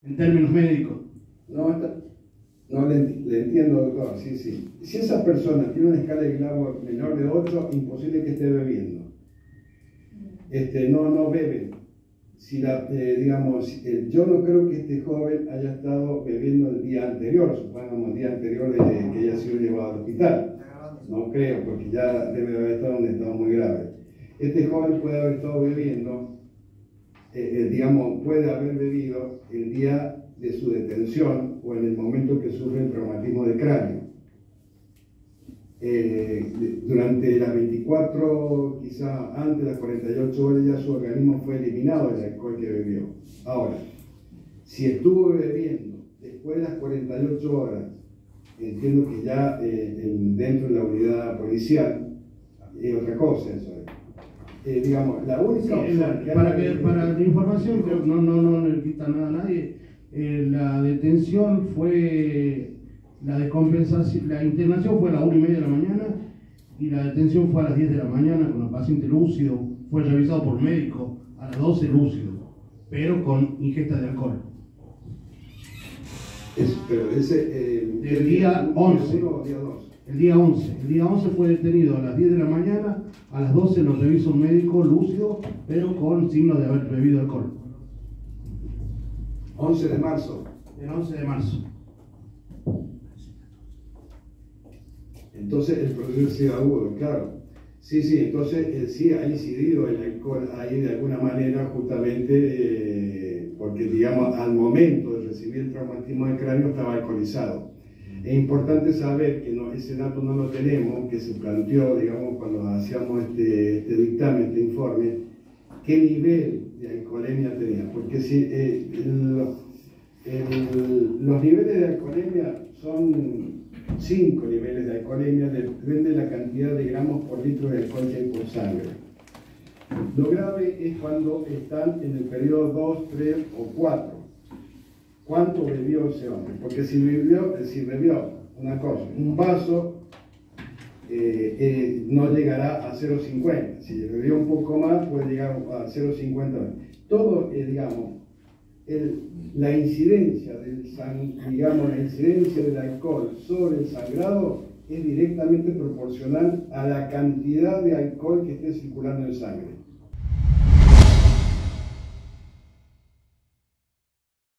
en términos médicos. No le entiendo, doctor. Sí, sí. Si esa persona tiene una escala de Glasgow menor de 8, imposible que esté bebiendo. No bebe. Si digamos, yo no creo que este joven haya estado bebiendo el día anterior, supongamos el día anterior de que haya sido llevado al hospital. No creo, porque ya debe haber estado en un estado muy grave. Este joven puede haber estado bebiendo, digamos, puede haber bebido el día de su detención o en el momento que sufre el traumatismo de cráneo. Durante las 24, quizá antes de las 48 horas, ya su organismo fue eliminado del alcohol que bebió. Ahora, si estuvo bebiendo después de las 48 horas, entiendo que ya dentro de la unidad policial, es otra cosa eso. Digamos, la única opción para la información, creo que no le quita nada a nadie. La detención fue, la descompensación, la internación fue a las 1:30 de la mañana y la detención fue a las 10 de la mañana con el paciente lúcido. Fue revisado por médico a las 12 lúcido, pero con ingesta de alcohol. Pero ese del día 11. ¿o día 2? El día 11. El día 11 fue detenido a las 10 de la mañana, a las 12 lo revisa un médico lúcido, pero con signos de haber bebido alcohol. 11 de marzo. El 11 de marzo. Entonces el proceso ha sido agudo, claro. Sí, entonces sí ha incidido el alcohol ahí de alguna manera, justamente porque, digamos, al momento de recibir el traumatismo del cráneo estaba alcoholizado. Es importante saber que ese dato no lo tenemos, que se planteó, digamos, cuando hacíamos este dictamen, este informe, qué nivel de alcoholemia tenía, porque si los niveles de alcoholemia son 5 niveles de alcoholemia, depende de la cantidad de gramos por litro de alcohol que hay por sangre. Lo grave es cuando están en el periodo 2, 3 o 4. ¿Cuánto bebió ese hombre? Porque si bebió una cosa, un vaso, no llegará a 0,50. Si bebió un poco más, puede llegar a 0,50. Todo, digamos, la incidencia la incidencia del alcohol sobre el sangrado es directamente proporcional a la cantidad de alcohol que esté circulando en sangre.